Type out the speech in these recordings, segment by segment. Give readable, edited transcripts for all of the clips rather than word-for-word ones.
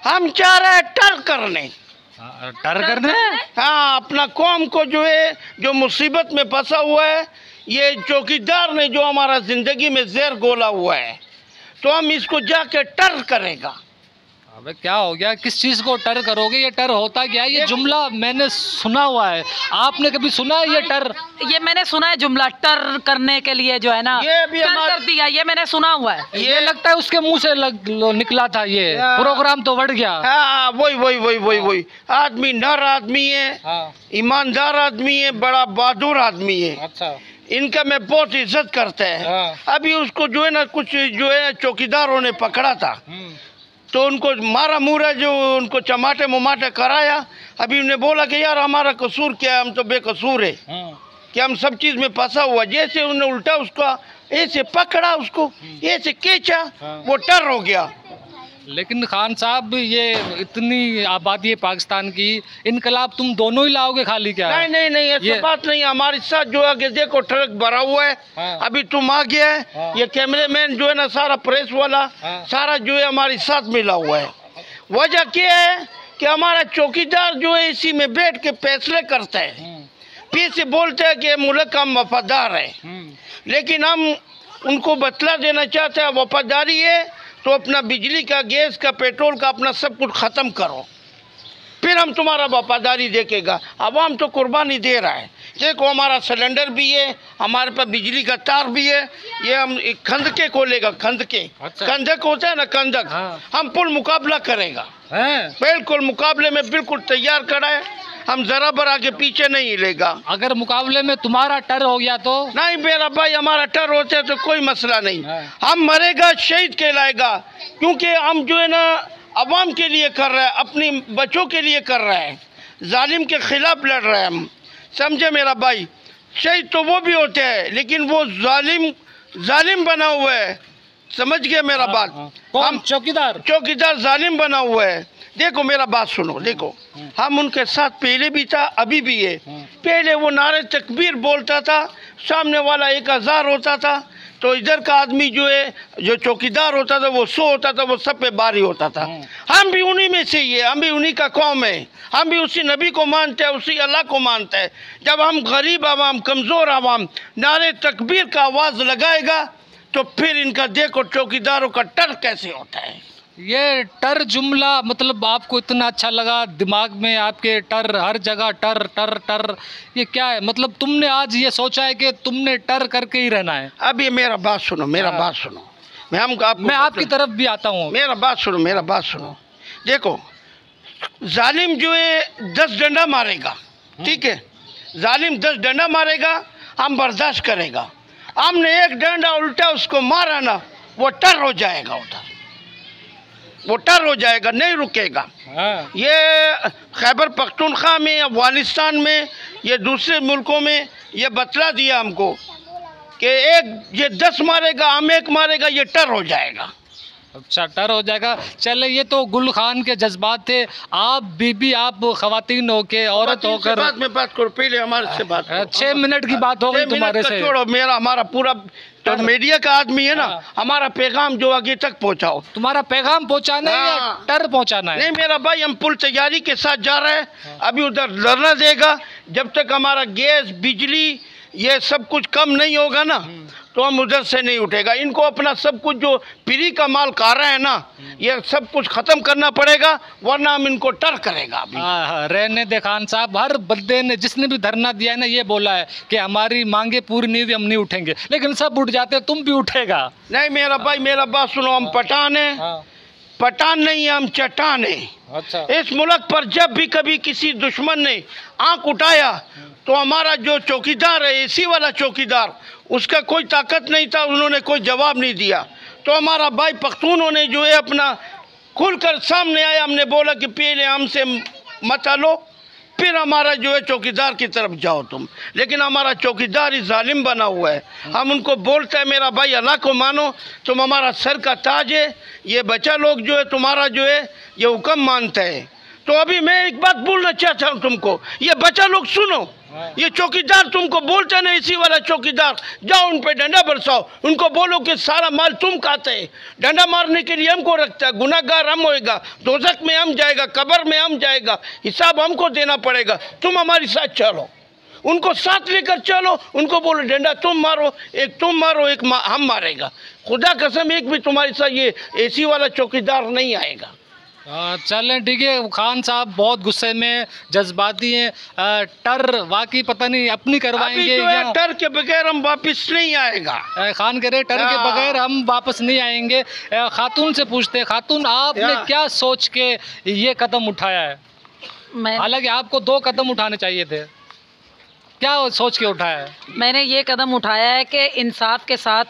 हम चाह रहे हैं टर करने। टर करने? हाँ, अपना कौम को जो है, जो मुसीबत में फंसा हुआ है, ये चौकीदार ने जो हमारा जिंदगी में जहर घोला हुआ है, तो हम इसको जाके टर करेगा। अबे क्या हो गया, किस चीज को टर करोगे? ये टर होता क्या है? ये जुमला मैंने सुना हुआ है, आपने कभी सुना है ये टर? ये मैंने सुना है जुमला, टर करने के लिए जो है ना, ये भी कर दिया, ये मैंने सुना हुआ है। ये लगता है उसके मुंह से निकला था, ये प्रोग्राम तो बढ़ गया। हाँ, वही आदमी नर आदमी है, ईमानदार आदमी है, बड़ा बहादुर आदमी है। अच्छा, इनका मैं बहुत इज्जत करते हैं। अभी उसको जो है ना, कुछ जो है चौकीदारों ने पकड़ा था, तो उनको मारा मूरा, जो उनको चमाटे मुमाटे कराया। अभी उन्हें बोला कि यार हमारा कसूर क्या है, हम तो बेकसूर है, कि हम सब चीज़ में फंसा हुआ। जैसे उन्हें उल्टा उसका ऐसे पकड़ा, उसको ऐसे खींचा, वो टर हो गया। लेकिन खान साहब, ये इतनी आबादी है पाकिस्तान की, इनकलाब तुम दोनों ही लाओगे खाली क्या? नहीं, ऐसा बात नहीं। हमारे साथ जो आगे देखो ट्रक भरा हुआ है। अभी तुम आ गया है। ये कैमरामैन जो है ना, सारा प्रेस वाला, सारा जो है हमारे साथ मिला हुआ है। वजह क्या है कि हमारा चौकीदार जो है इसी में बैठ के फैसले करता है। फिर से बोलते हैं कि मुल्क हम वफादार है, लेकिन हम उनको बतला देना चाहते हैं, वफादारी है तो अपना बिजली का, गैस का, पेट्रोल का अपना सब कुछ ख़त्म करो, फिर हम तुम्हारा वफादारी देखेगा। अवाम तो कुर्बानी दे रहा है। देखो, हमारा सिलेंडर भी है, हमारे पास बिजली का तार भी है। ये हम खंदके खोलेगा, खंदके। अच्छा। कंधक होता है ना, कंधक। हम पुल मुकाबला करेगा। बिल्कुल मुकाबले में बिल्कुल तैयार खड़ा है। हम जरा बर आगे पीछे नहीं हिलेगा। अगर मुकाबले में तुम्हारा टर हो गया तो? नहीं मेरा भाई, हमारा टर होते तो कोई मसला नहीं। हम मरेगा शहीद कहलाएगा, क्योंकि हम जो है ना अवाम के लिए कर रहे हैं, अपनी बच्चों के लिए कर रहे हैं, जालिम के खिलाफ लड़ रहे हैं हम। समझे मेरा भाई? शहीद तो वो भी होते हैं, लेकिन वो जालिम बना हुआ है। समझ गए मेरा बात? हम चौकीदार जालिम बना हुआ है। देखो मेरा बात सुनो, देखो हम उनके साथ पहले भी था, अभी भी है। पहले वो नारे तकबीर बोलता था, सामने वाला 1000 होता था, तो इधर का आदमी जो है, जो चौकीदार होता था, वो 100 होता था, वो सब पे बारी होता था। हम भी उन्हीं में से ही है, हम भी उन्हीं का कौम है। हम भी उसी नबी को मानते हैं, उसी अल्लाह को मानते हैं। जब हम गरीब आवाम, कमज़ोर आवाम नारे तकबीर का आवाज़ लगाएगा, तो फिर इनका देखो चौकीदारों का टर कैसे होता है। ये टर जुमला मतलब आपको इतना अच्छा लगा, दिमाग में आपके टर, हर जगह टर टर टर, ये क्या है? मतलब तुमने आज ये सोचा है कि तुमने टर करके ही रहना है? अब ये मेरा बात सुनो, बात सुनो। मैं आपकी तरफ भी आता हूँ। मेरा बात सुनो। देखो, जालिम जो है 10 डंडा मारेगा, ठीक है? जालिम 10 डंडा मारेगा, हम बर्दाश्त करेगा। हमने एक डंडा उल्टा उसको मारा ना, वो टर हो जाएगा, उधर वो टर हो जाएगा, नहीं रुकेगा। ये खैबर पख्तूनख्वा में, अफगानिस्तान में, ये दूसरे मुल्कों में ये बतला दिया हमको कि ये 10 मारेगा, हम 1 मारेगा, ये टर हो जाएगा। अच्छा, टर हो जाएगा। चले, ये तो गुल खान के जज्बात थे। आप बीबी, आप खवातीन होके, औरत होकर बात में बात करो, पहले हमारे से बात करो। 6 मिनट की बात हो गई तुम्हारे से। छोड़ो, हमारा पूरा तो मीडिया का आदमी है ना, हमारा पैगाम जो आगे तक पहुंचाओ। तुम्हारा पैगाम पहुंचाना है या टर पहुंचाना है? नहीं मेरा भाई, हम पुल तैयारी के साथ जा रहे हैं। अभी उधर लड़ना देगा, जब तक हमारा गैस, बिजली, ये सब कुछ कम नहीं होगा ना, तो हम उधर से नहीं उठेगा। इनको अपना सब कुछ जो फ्री का माल खा रहे हैं ना, ये सब कुछ ख़त्म करना पड़ेगा, वरना हम इनको टर करेगा। अभी रहने दे खान साहब, हर बंदे ने, जिसने भी धरना दिया है ना, ये बोला है कि हमारी मांगे पूरी नहीं हुई, हम नहीं उठेंगे। लेकिन सब उठ जाते, तुम भी उठेगा? नहीं मेरा भाई, मेरा बात सुनो, हम पठान हैं। पठान नहीं, हम चट्टान है। अच्छा। इस मुल्क पर जब भी कभी किसी दुश्मन ने आंख उठाया, तो हमारा जो चौकीदार है, एसी वाला चौकीदार, उसका कोई ताकत नहीं था, उन्होंने कोई जवाब नहीं दिया। तो हमारा भाई पख्तूनों ने जो है अपना खुलकर सामने आया, हमने बोला कि पहले हमसे मत लो, फिर हमारा जो है चौकीदार की तरफ जाओ तुम। लेकिन हमारा चौकीदार ही जालिम बना हुआ है। हम उनको बोलते हैं मेरा भाई अल्लाह को मानो, तुम हमारा सर का ताज है, ये बच्चा लोग जो है तुम्हारा जो है ये हुक्म मानते हैं, तो अभी मैं एक बात बोलना चाहता हूँ तुमको, ये बच्चा लोग सुनो, ये चौकीदार तुमको बोलते ना, इसी वाला चौकीदार, जाओ उन पे डंडा बरसाओ, उनको बोलो कि सारा माल तुम खाते हैं, डंडा मारने के लिए हमको रखता है, गुनाहगार हम होएगा, दोजख में हम जाएगा, कब्र में हम जाएगा, हिसाब हमको देना पड़ेगा, तुम हमारे साथ चलो, उनको साथ लेकर चलो, उनको बोलो डंडा तुम मारो, एक हम मारेगा, खुदा कसम एक भी तुम्हारे साथ ये एसी वाला चौकीदार नहीं आएगा। चलें ठीक है। खान साहब बहुत गुस्से में, जज्बाती हैं, टर वाकई पता नहीं अपनी करवाएंगे या टर के बगैर हम वापस नहीं आएगा। खान कह रहे टर के बगैर हम वापस नहीं आएंगे। खातून से पूछते हैं, खातून आपने क्या सोच के ये कदम उठाया है? हालांकि आपको 2 कदम उठाने चाहिए थे, क्या सोच के उठाया है? मैंने ये कदम उठाया है कि इंसाफ के साथ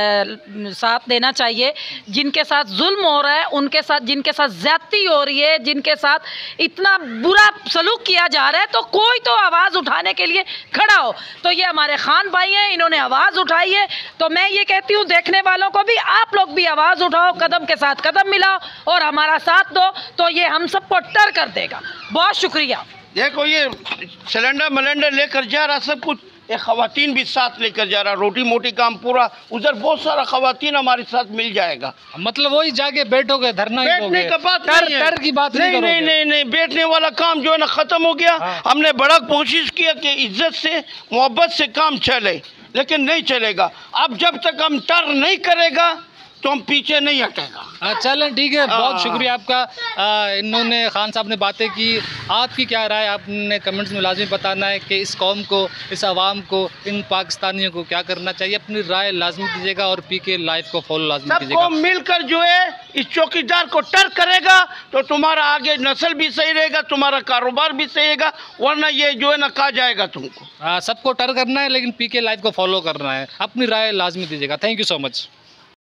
साथ देना चाहिए। जिनके साथ जुल्म हो रहा है, उनके साथ, जिनके साथ ज्यादती हो रही है, जिनके साथ इतना बुरा सलूक किया जा रहा है, तो कोई तो आवाज़ उठाने के लिए खड़ा हो। तो ये हमारे खान भाई हैं, इन्होंने आवाज़ उठाई है। तो मैं ये कहती हूँ देखने वालों को भी, आप लोग भी आवाज़ उठाओ, कदम के साथ कदम मिलाओ और हमारा साथ दो, तो ये हम सबको टर कर देगा। बहुत शुक्रिया। देखो ये सिलेंडर मलेंडर लेकर जा रहा, सब कुछ, ये खवातीन भी साथ लेकर जा रहा, रोटी मोटी काम पूरा, उधर बहुत सारा खवातीन हमारे साथ मिल जाएगा। मतलब वही जाके बैठोगे, धरना ही बैठने का बात नहीं है, टर की बात नहीं, बैठने वाला काम जो है ना खत्म हो गया। हमने बड़ा कोशिश किया कि इज्जत से मोहब्बत से काम चले, लेकिन नहीं चलेगा। अब जब तक हम टर नहीं करेगा तो हम पीछे नहीं हटेगा। चलें ठीक है, बहुत शुक्रिया आपका। इन्होंने खान साहब ने बातें की, आपकी क्या राय, आपने कमेंट्स में लाजमी बताना है कि इस कौम को, इस आवाम को, इन पाकिस्तानियों को क्या करना चाहिए। अपनी राय लाजमी दीजिएगा और PK लाइव को फॉलो लाजमी कीजिएगा। सबको मिलकर जो है इस चौकीदार को टर करेगा तो तुम्हारा आगे नस्ल भी सही रहेगा, तुम्हारा कारोबार भी सही रहेगा, वरना ये जो है ना कहा जाएगा तुमको। सबको टर करना है, लेकिन PK लाइव को फॉलो करना है। अपनी राय लाजमी दीजिएगा। Thank you so much.